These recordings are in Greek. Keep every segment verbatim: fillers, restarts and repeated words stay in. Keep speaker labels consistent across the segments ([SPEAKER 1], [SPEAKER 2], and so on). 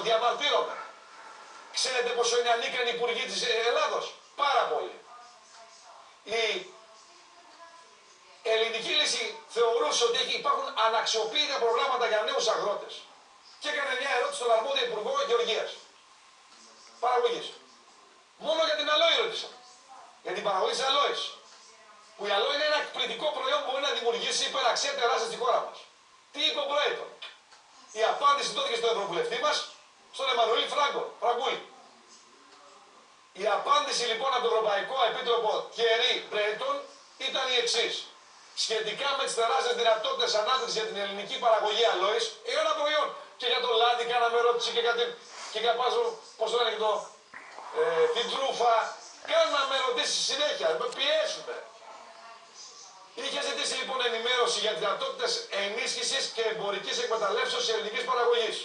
[SPEAKER 1] διαμαρτύρομαι. Ξέρετε πόσο είναι ανίκανοι οι υπουργοί της Ελλάδος? Πάρα πολύ. Η ελληνική λύση θεωρούσε ότι υπάρχουν αναξιοποιητά προγράμματα για νέους αγρότες. Και έκανε μια ερώτηση στον αρμόδιο Υπουργό Γεωργίας. Παραγωγής. Μόνο για την αλόη ρώτησα. Για την παραγωγή της αλόης. Που η αλόη είναι ένα εκπληκτικό προϊόν που μπορεί να δημιουργήσει υπεραξία τεράστια στη χώρα μας. Τι είπε ο προέητον? Η απάντηση δόθηκε στον Ευρωβουλευτή μας, στον Εμμανουήλ Φράγκο, Φραγκούλη. Η απάντηση λοιπόν από τον Ευρωπαϊκό Επίτροπο Thierry Breton ήταν η εξής. Σχετικά με τις τεράστιες δυνατότητες ανάπτυξης για την ελληνική παραγωγή αλόης, ένα προϊόν. Και για το λάδι κάναμε ερώτηση και για την. Και για πάζω, πώς το λένε και το. Ε, την τρούφα. Κάναμε ερωτήσεις συνέχεια. Με πιέζουμε. Είχε ζητήσει λοιπόν ενημέρωση για δυνατότητες ενίσχυσης και εμπορικής εκμεταλλεύσεως της ελληνικής παραγωγής.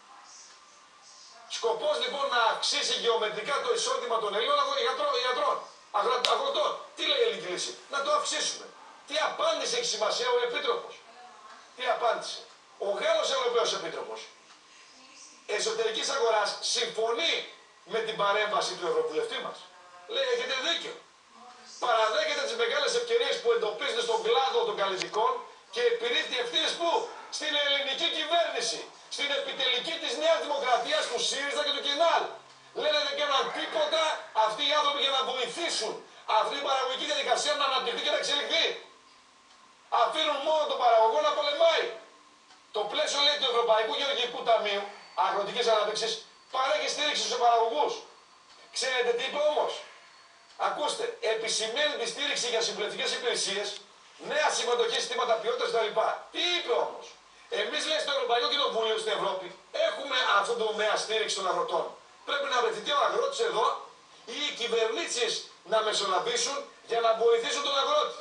[SPEAKER 1] Σκοπός λοιπόν να αυξήσει γεωμετρικά το εισόδημα των Ελλήνων γιατρών, αγροτών. Τι λέει η ελληνική λύση? Να το αυξήσουμε. Τι απάντηση έχει σημασία ο Επίτροπος? Τι απάντησε? Ο Γάλλος Ευρωπαίος Επίτροπος Εσωτερικής Αγοράς συμφωνεί με την παρέμβαση του Ευρωβουλευτή μας. Λέει, έχετε δίκιο. Παραδέχεται τις μεγάλες ευκαιρίες που εντοπίζονται στον κλάδο των καλλιτικών και επιρρύπτει ευθύνες που? Στην ελληνική κυβέρνηση. Στην επιτελική της Νέας Δημοκρατίας, του ΣΥΡΙΖΑ και του ΚΙΝΑΛ. Λένε δεν κάναν τίποτα αυτοί οι άνθρωποι για να βοηθήσουν αυτή η παραγωγική διαδικασία να αναπτυχθεί και να εξελιχθεί. Αφήνουν μόνο τον παραγωγό να πολεμάει. Το πλαίσιο λέει του Ευρωπαϊκού Γεωργικού Ταμείου Αγροτικής Ανάπτυξης παρέχει στήριξη στους παραγωγούς. Ξέρετε τι είπε όμως? Ακούστε, επισημαίνει τη στήριξη για συμβουλευτικές υπηρεσίες, νέα συμμετοχή, συστήματα ποιότητας κτλ. Τι είπε όμως? Εμείς λέει στο Ευρωπαϊκό Κοινοβούλιο στην Ευρώπη έχουμε αυτό το τομέα στήριξη των αγροτών. Πρέπει να βρεθεί ο αγρότης εδώ ή οι κυβερνήσεις να μεσολαβήσουν για να βοηθήσουν τον αγρότη.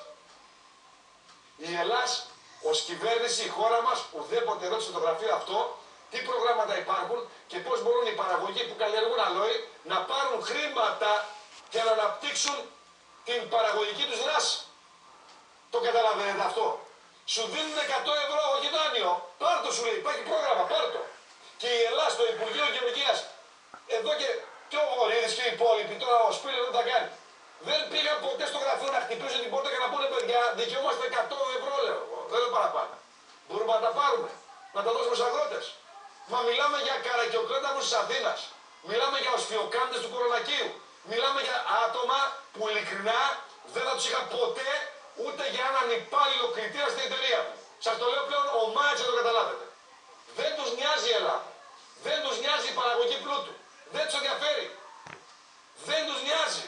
[SPEAKER 1] Η Ελλάς ως κυβέρνηση, η χώρα μας, ουδέποτε ρώτησε το γραφείο αυτό, τι προγράμματα υπάρχουν και πώς μπορούν οι παραγωγοί που καλλιεργούν αλόη να πάρουν χρήματα για να αναπτύξουν την παραγωγική τους δράση. Το καταλαβαίνετε αυτό? Σου δίνουν εκατό ευρώ, όχι δάνειο. Πάρ' το, σου λέει, υπάρχει πρόγραμμα, πάρ' το. Και η Ελλάδα, το Υπουργείο Γεωργίας, εδώ και, και ο Βορύδης και οι υπόλοιποι, τώρα ο Σπίλερ δεν τα κάνει. Δεν πήγαν ποτέ στο γραφείο να χτυπήσουν την πόρτα και να πούνε παιδιά, δικαιούμαστε εκατό ευρώ, λέω. Δεν είναι παραπάνω. Μπορούμε να τα πάρουμε, να τα δώσουμε στους αγρότες. Μα μιλάμε για καρακιοκράταρους της Αθήνας. Μιλάμε για οσφιοκάντες του Κορονακίου. Μιλάμε για άτομα που ειλικρινά δεν θα τους είχα ποτέ ούτε για έναν υπάλληλο κριτήρα στην εταιρεία μου. Σας το λέω πλέον ομάδες να το καταλάβετε. Δεν τους νοιάζει η Ελλάδα. Δεν τους νοιάζει η παραγωγή πλούτου. Δεν τους ενδιαφέρει. Δεν τους νοιάζει.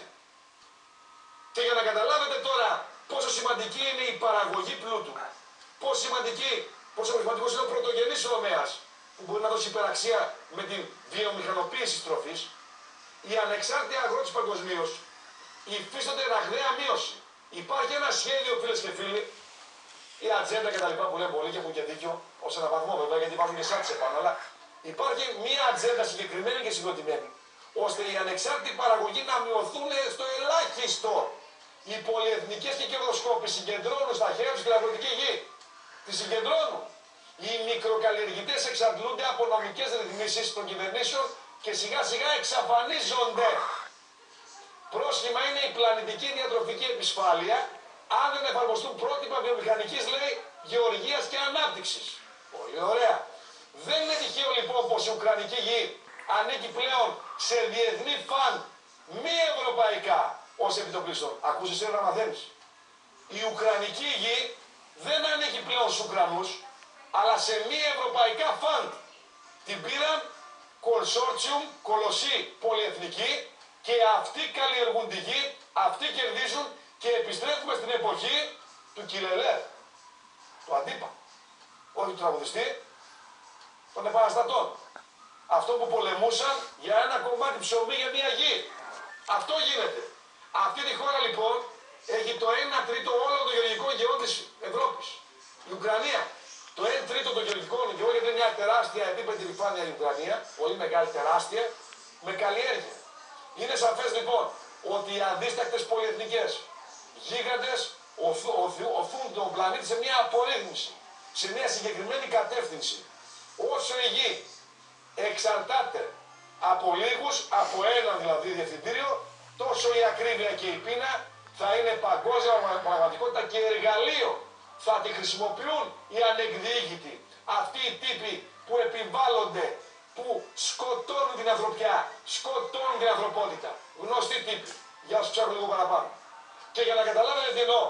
[SPEAKER 1] Και για να καταλάβετε τώρα πόσο σημαντική είναι η παραγωγή πλούτου, πόσο σημαντική, πόσο σημαντικός είναι ο πρωτογενής τομέας που μπορεί να δώσει υπεραξία με την βιομηχανοποίηση της τροφής, οι ανεξάρτητοι αγρότες παγκοσμίως υφίστανται ραγδαία μείωση. Υπάρχει ένα σχέδιο, φίλες και φίλοι, η ατζέντα και τα λοιπά που λένε πολλοί και έχουν και δίκιο, ως ένα βαθμό βέβαια, γιατί υπάρχουν και σάτσε πάνω, αλλά υπάρχει μια ατζέντα συγκεκριμένη και συγκροτημένη, ώστε οι ανεξάρτητοι παραγωγοί να μειωθούν στο ελάχιστο. Οι πολυεθνικές και οι κερδοσκόποι συγκεντρώνουν στα χέρια τους την αγροτική γη. Τη συγκεντρώνουν. Οι μικροκαλλιεργητές εξαντλούνται από νομικές ρυθμίσεις των κυβερνήσεων και σιγά σιγά εξαφανίζονται. Πρόσχημα είναι η πλανητική διατροφική επισφάλεια, αν δεν εφαρμοστούν πρότυπα βιομηχανικής, λέει, γεωργίας και ανάπτυξης. Πολύ ωραία. Δεν είναι τυχαίο λοιπόν πως η ουκρανική γη ανήκει πλέον σε διεθνή φαν μη ευρωπαϊκά ως επιτοπλίστων. Ακούσεις σήμερα να μαθαίνεις. Η ουκρανική γη δεν ανήκει πλέον στους Ουκρανούς, αλλά σε μη ευρωπαϊκά φαντ. Την πήραν consortium, κολοσσοί πολυεθνικοί και αυτοί καλλιεργούν τη γη, αυτοί κερδίζουν και επιστρέφουμε στην εποχή του Κιλελέρ, του Αντίπα, όχι του τραγουδιστή, των επαναστατών. Αυτό που πολεμούσαν για ένα κομμάτι ψωμί για μια γη. Αυτό γίνεται. Αυτή τη χώρα λοιπόν έχει το ένα τρίτο όλων των γεωργικών γεών της Ευρώπης. Η Ουκρανία. Το ένα τρίτο των γεωργικών γεών, γιατί είναι μια τεράστια επίπεδη επιφάνεια η Ουκρανία, πολύ μεγάλη, τεράστια, με καλλιέργεια. Είναι σαφές λοιπόν ότι οι αντίστακτες πολυεθνικές γίγαντες οθούν τον πλανήτη σε μια απορρίθμιση, σε μια συγκεκριμένη κατεύθυνση. Όσο η γη εξαρτάται από λίγους, από έναν δηλαδή διευθυντήριο, τόσο η ακρίβεια και η πείνα θα είναι παγκόσμια πραγματικότητα και εργαλείο. Θα τη χρησιμοποιούν οι ανεκδιήγητοι, αυτοί οι τύποι που επιβάλλονται, που σκοτώνουν την ανθρωπιά, σκοτώνουν την ανθρωπότητα. Γνωστοί τύποι, για όσους ψάχνουν λίγο παραπάνω. Και για να καταλάβετε τι εννοώ,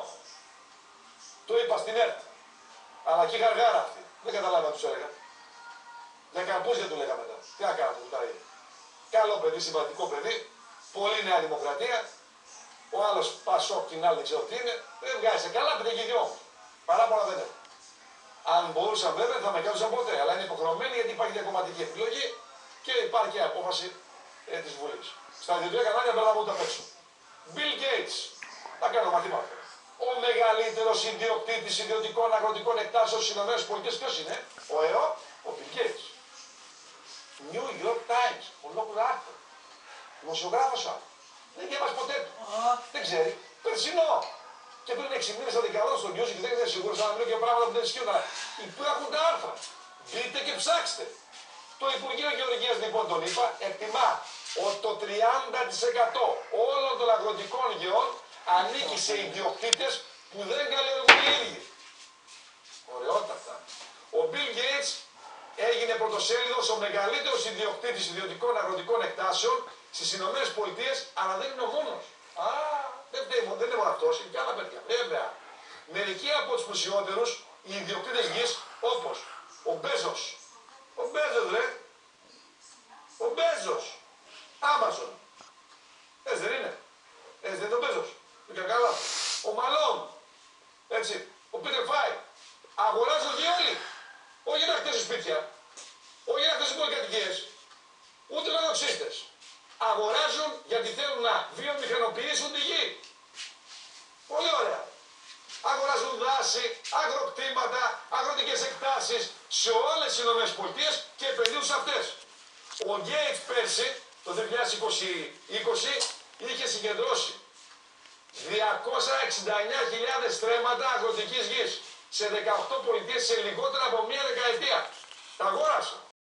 [SPEAKER 1] το είπα στην ΕΡΤ, αλλά και η γαργάρα αυτή, δεν καταλάβα τους έλεγα. Για καρπούζια του λέγαμε μετά. Τι να κάνω, τα ίδια. Καλό παιδί, συμπατικό παιδί, πολύ Νέα Δημοκρατία. Ο άλλος Πασόκ, την άλλη δεν ξέρω τι είναι. Δεν βγάζει καλά, παιδί και δυο όμως. Παράπονα δεν έχω. Αν μπορούσαν βέβαια θα με κάθουσαν ποτέ, αλλά είναι υποχρεωμένοι γιατί υπάρχει διακομματική επιλογή και υπάρχει και απόφαση ε, της Βουλής. Στα ιδιωτικά κανάλια περνάμε ούτε απ' έξω. Bill Gates, θα κάνω μαθήματα. Ο μεγαλύτερος ιδιοκτήτης ιδιωτικών αγροτικών εκτάσεων στις ΗΠΑ ποιος είναι? Ο ΕΟ, ο Bill Gates. New York Times, ολόκληρο άρθρο. Δημοσιογράφος άλλο. Δεν διαβάζει ποτέ του. Δεν ξέρει. Περσινό. Και πριν έξι μήνες θα την καλώ στο news και δεν είναι σίγουρος να μιλώ και πράγματα που δεν ισχύουν. Υπάρχουν τα άρθρα. Μπείτε και ψάξτε. Το Υπουργείο Γεωργίας λοιπόν τον είπα, εκτιμά ότι το τριάντα τοις εκατό όλων των αγροτικών γεών ανήκει σε ιδιοκτήτες που δεν καλλιεργούν οι ίδιοι. Ωραιότατα. Ο Bill Gates έγινε πρωτοσέλιδος ο μεγαλύτερος ιδιοκτήτης ιδιωτικών αγροτικών εκτάσεων στις Ηνωμένες Πολιτείες, αλλά δεν είναι ο μόνος. Α, δεν, δεν, δεν είναι μόνο αυτός, είναι και άλλα παιδιά. Βέβαια, μερικοί από τους πλουσιότερους, οι ιδιοκτήτες γης, όπως ο Μπέζος. Ο Μπέζος, ρε. Ο Μπέζος. Amazon. Έτσι δεν είναι. Έτσι δεν είναι ο Μπέζος. Είναι καλά. Ο Μαλόν. Έτσι. Ο Πίτερ Φάι. Αγοράζουν και όλοι. Όχι να χτίσουν σπίτια. Όχι να χτίσουν πολυκατοικίες. Ούτε να δοξίστες. Αγοράζουν γιατί θέλουν να βιομηχανοποιήσουν τη γη. Πολύ ωραία. Αγοράζουν δάση, αγροκτήματα, αγροτικές εκτάσεις σε όλες τις ΗΠΑ και επενδύουν σε αυτές. Ο Γκέιτς πέρσι, το δύο χιλιάδες είκοσι, είχε συγκεντρώσει διακόσιες εξήντα εννέα χιλιάδες στρέμματα αγροτικής γης σε δεκαοκτώ πολιτείες σε λιγότερο από μία δεκαετία. Τα αγόρασαν.